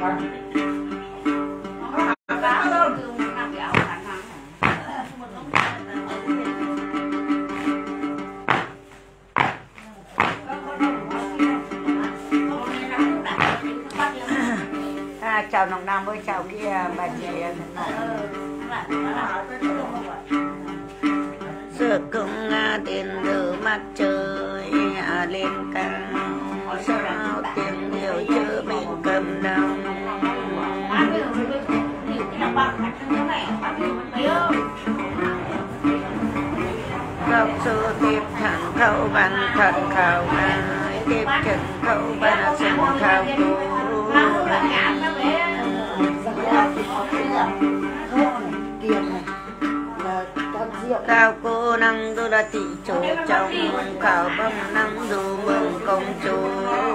Chào Nông Nam với chào kia bà chị giữa công tiền từ mặt trời lên cao sao tiếng điều chưa mình cầm đầu góc số tiếp thẳng khâu văn thật khảo ai tiếp chân khâu văn sân khảo cô cao cô năng đô la tỷ chủ trong khảo bông năng dù mừng công chúa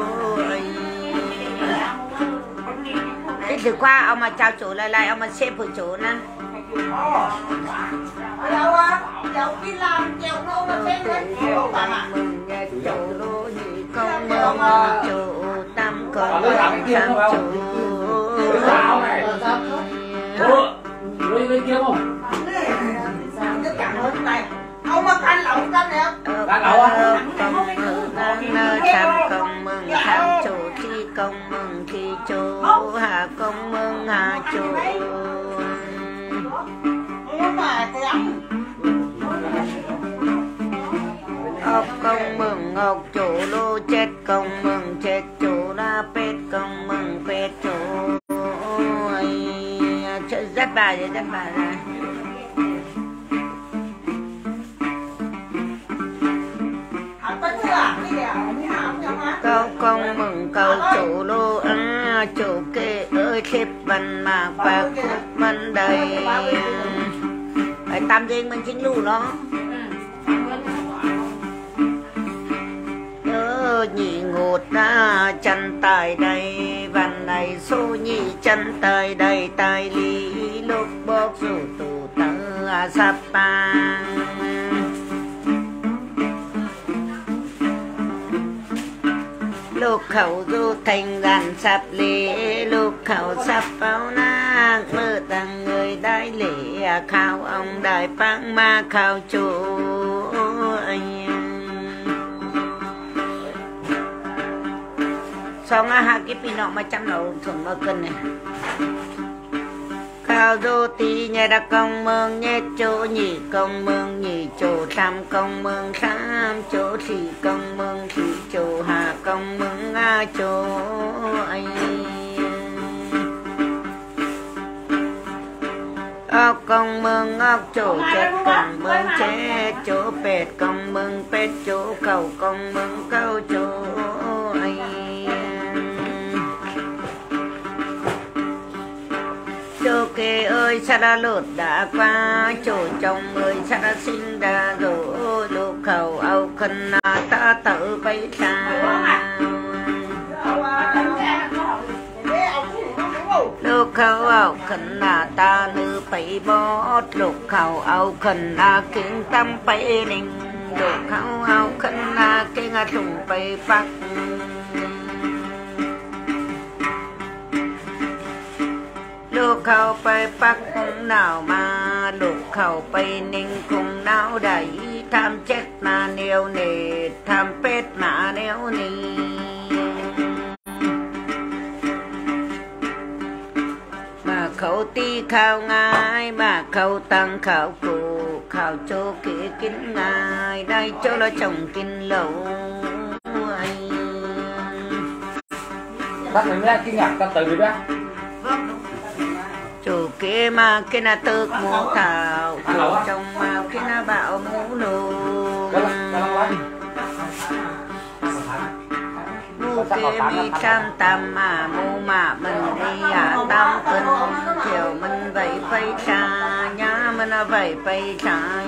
thế từ qua ông mà chào chủ lại ông mà xếp của chủ nè đi làm chèo nô mà xếp mừng chủ lô nhị công mừng chủ tam công tam chủ lên kia không? Ông mà canh lẩu canh đẹp. Canh lẩu á? Tam công mừng tam chủ thi công mừng thi chủ hạ công mừng hạ chủ. Ốc công mừng ngọc chủ lô chết công mừng chết chủ la pet công mừng pet chủ. Rất bà rồi, rất bà rồi. Câu công mừng cầu chủ lô chủ kê ơi thiếp văn mạc và khúc văn đầy. Phải tam riêng mình chính lù đó. Nhị ngột ra chân tài đây văn này số nhị chân tài đây tài lý lúc bốc rủ tù tơ sắp ba lúc khẩu du thành gắn sắp lễ lúc khẩu sắp bao nang mơ tăng người đại lễ khao ông đại phang ma khao chủ xong hai cái pin nọ mà chăm nấu thường nó cân này khao đô tí nhà đã công mừng nhé chỗ nhị công mừng nhị chỗ tam công mừng tam chỗ thì công mừng thì chỗ hạ công mừng chỗ anh ốc công mừng ốc chỗ chết công mừng chết chỗ pet công mừng pet chỗ cầu công mừng cầu chỗ anh chỗ kê ơi sao đã lột đã qua chỗ chồng ơi sao đã sinh đã rồi lục khẩu âu khăn ta tự bay xa lục khẩu âu khăn ta nữ bay bót lục khẩu âu khăn kiến tâm bay ninh lục khẩu âu khăn kiến thùng bay phát lục khẩu bay bắc cũng nào mà lục khẩu bay ninh cũng nào đẩy tham chết mà nêu nề tham pết mà nêu nề mà khẩu ti khao ngài mà khẩu tăng khảo cụ khảo chỗ kế kín ngài đây chỗ là chồng kinh lẩu bác mình ra kinh ngạc ta từ đi bác chủ kia mà kia là tước mũ thảo chủ trong màu kia là bạo mũ nụ mũ kia mi trăm tam mà mũ mà mình đi tam cân chiều mình vậy phải xa nhá mình vậy phải xa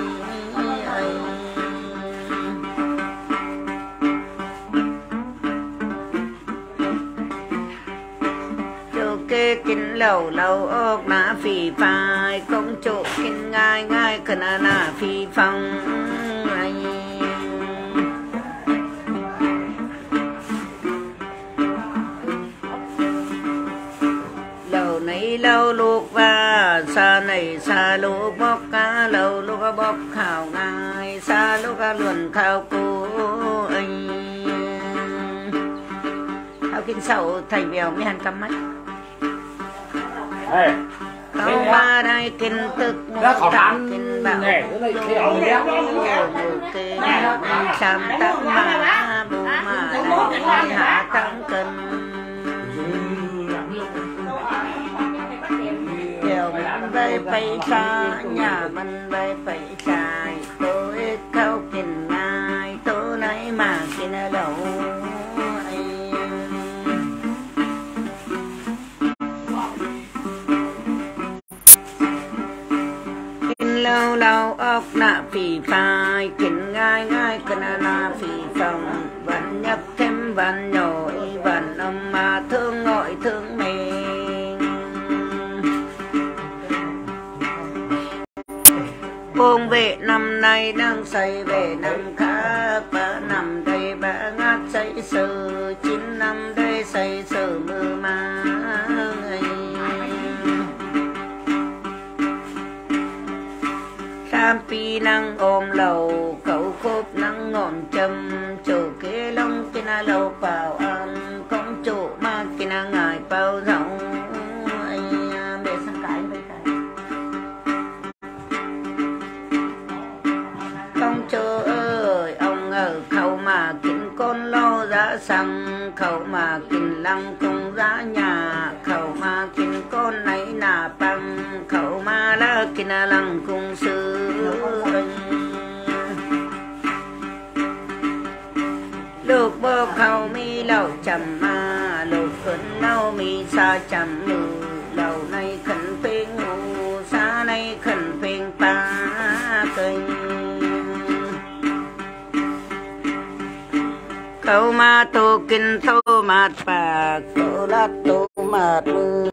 kê kinh lầu lầu ốc ná phì phai công chỗ kinh ngai ngai khẩn nà phì phong lâu này lâu luộc và xa này xa luộc bóc cá lâu luộc bóc khảo ngài xa luộc luồn khảo cô anh ao kinh sầu thành bèo mi hàn cắm mắt không ba đây kinh tức một tặng kinh bảo kê chạm tặng mà bù mà đây hạ tặng cân điều mình đây phải xa nhà mình đây phải xài tôi khâu kinh ngay tôi nãy mà kinh ở đâu lâu lâu ốc nạ phì phai kinh ngay ngay cân na phì phòng vẫn nhấp thêm vẫn nhồi vẫn âm mà thương gọi thương mình buông về năm nay đang say về năm khác bà nằm đây bà ngát say sờ 9 năm đây say sờ mơ mà pi năng ôm lầu cậu khốp năng ngọn châm chủ kế long kia na lầu vào ăn công chủ mà kia na ngài bao rộng anh để sang cái với cái công chúa ơi ông ở khẩu mà kín con lo giá xăng khẩu mà kín lăng cùng giá nhà khẩu mà kín con này nà băng khẩu mà lá kín lăng cùng sư lúc bơ khẩu mi lầu chầm mà lúc khẩn lâu mi xa chầm mù lầu này khẩn phê ngủ xa này khẩn phê ba kênh khẩu mà tô kinh tô mát bà khẩu lát tô mát mưa